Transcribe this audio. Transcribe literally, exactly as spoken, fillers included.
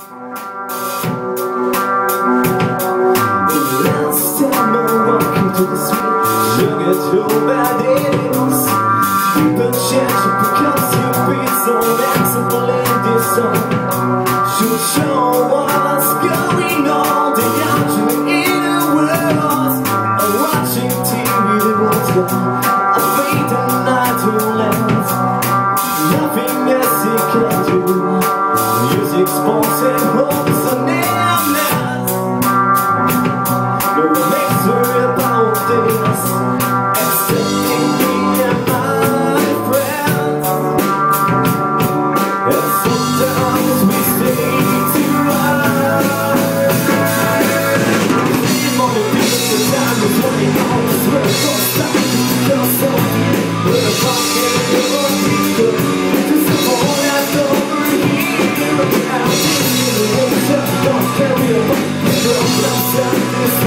Last time I'm walking to the street, look at how bad it is. People change because you be so flexible in this song. Should show what's going on. The young in the world are watching T V, the world's gone. I fade the night to left. Nothing else he can do. Music's sponsored, hopes are nameless. No one makes her about this, excepting me and my friends. And sometimes we stay too high. Dream on the beat, the time is running out. I swear it's all stop. You're so deep, we're a pocket in your people. This is all that's over here. Out in the ocean, don't carry a book. Girl, let's have this.